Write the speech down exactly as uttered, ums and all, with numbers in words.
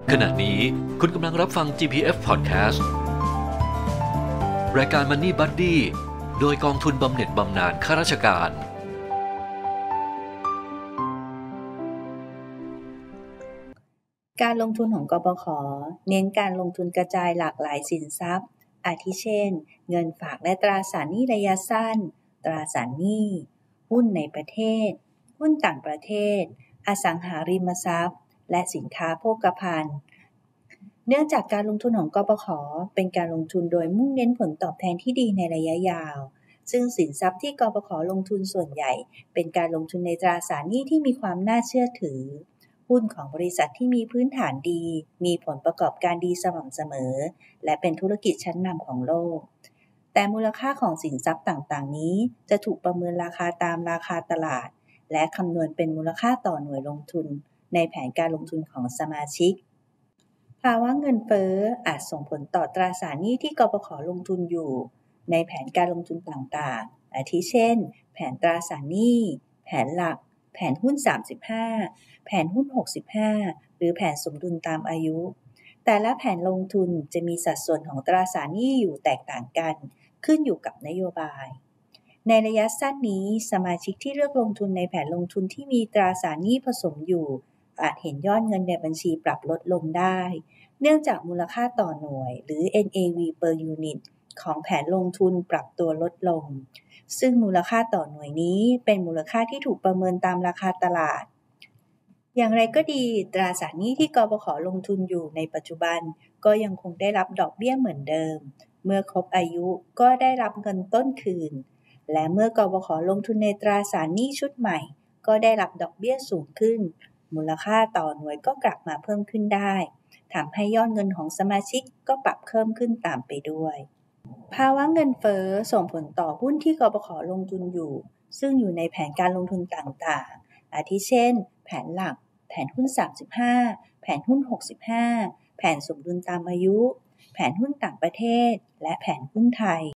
ขณะนี้คุณกำลังรับฟัง จี พี เอฟ Podcast รายการ Money Buddy โดยกองทุนบำเหน็จบำนาญข้าราชการการลงทุนของกปข.เน้นการลงทุนกระจายหลากหลายสินทรัพย์อาทิเช่นเงินฝากและตราสารหนี้ระยะสั้นตราสารหนี้หุ้นในประเทศหุ้นต่างประเทศอสังหาริมทรัพย์และสินค้าโภคภัณฑ์เนื่องจากการลงทุนของกปข.เป็นการลงทุนโดยมุ่งเน้นผลตอบแทนที่ดีในระยะยาวซึ่งสินทรัพย์ที่กปข.ลงทุนส่วนใหญ่เป็นการลงทุนในตราสารหนี้ที่มีความน่าเชื่อถือหุ้นของบริษัทที่มีพื้นฐานดีมีผลประกอบการดีสม่ำเสมอและเป็นธุรกิจชั้นนำของโลกแต่มูลค่าของสินทรัพย์ต่างๆนี้จะถูกประเมินราคาตามราคาตลาดและคำนวณเป็นมูลค่าต่อหน่วยลงทุนในแผนการลงทุนของสมาชิกภาวะเงินเฟ้ออาจส่งผลต่อตราสารหนี้ที่กปข.ลงทุนอยู่ในแผนการลงทุนต่างๆอาทิเช่นแผนตราสารหนี้แผนหลักแผนหุ้นสามสิบห้าแผนหุ้นหกสิบห้าหรือแผนสมดุลตามอายุแต่ละแผนลงทุนจะมีสัดส่วนของตราสารหนี้อยู่แตกต่างกันขึ้นอยู่กับนโยบายในระยะสั้นนี้สมาชิกที่เลือกลงทุนในแผนลงทุนที่มีตราสารหนี้ผสมอยู่อาจเห็นยอดเงินในบัญชีปรับลดลงได้เนื่องจากมูลค่าต่อหน่วยหรือ เอ็น เอ วี per unit ของแผนลงทุนปรับตัวลดลงซึ่งมูลค่าต่อหน่วยนี้เป็นมูลค่าที่ถูกประเมินตามราคาตลาดอย่างไรก็ดีตราสารหนี้ที่กปข.ลงทุนอยู่ในปัจจุบันก็ยังคงได้รับดอกเบี้ยเหมือนเดิมเมื่อครบอายุก็ได้รับเงินต้นคืนและเมื่อกปข.ลงทุนในตราสารหนี้ชุดใหม่ก็ได้รับดอกเบี้ยสูงขึ้นมูลค่าต่อหน่วยก็กลับมาเพิ่มขึ้นได้ทำให้ยอดเงินของสมาชิกก็ปรับเพิ่มขึ้นตามไปด้วยภาวะเงินเฟ้อส่งผลต่อหุ้นที่กปข.ลงทุนอยู่ซึ่งอยู่ในแผนการลงทุนต่างๆอาทิเช่นแผนหลักแผนหุ้นสามสิบห้าแผนหุ้นหกสิบห้าแผนสมดุลตามอายุแผนหุ้นต่างประเทศและแผนหุ้นไทย